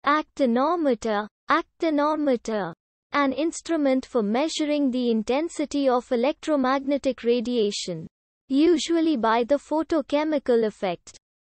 Actinometer. Actinometer. An instrument for measuring the intensity of electromagnetic radiation, usually by the photochemical effect.